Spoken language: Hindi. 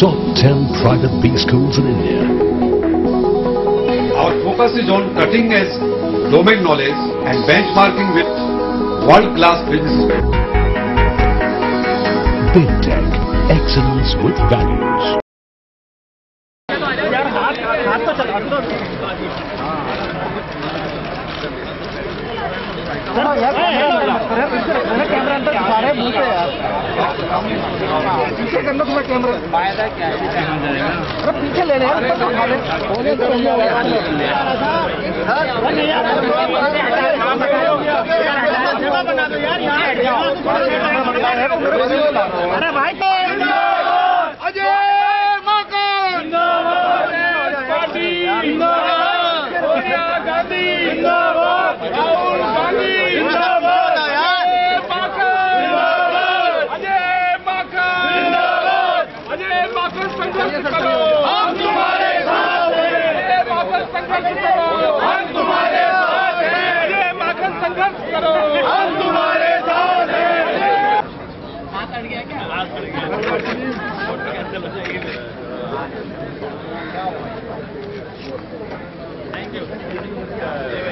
top 10 private B schools in India. Our focus is on cutting edge domain knowledge and benchmarking with world-class businesses. Big Tech, excellence with values. Camera अंदर दिखा रहे मुंह पे यार पीछे कर लो तुम्हारा कैमरा फायदा क्या है अरे पीछे ले ले बना दो यार अरे भाई अजय माकन गांधी सोनिया गांधी राहुल गांधी संघर्ष करो हम तुम्हारे साथ हैं माकन संघर्ष करो हम तुम्हारे साथ हैं ये माकन संघर्ष करो हम तुम्हारे साथ हैं हाथ अड़ गया क्या हाथ अड़ गया थैंक यू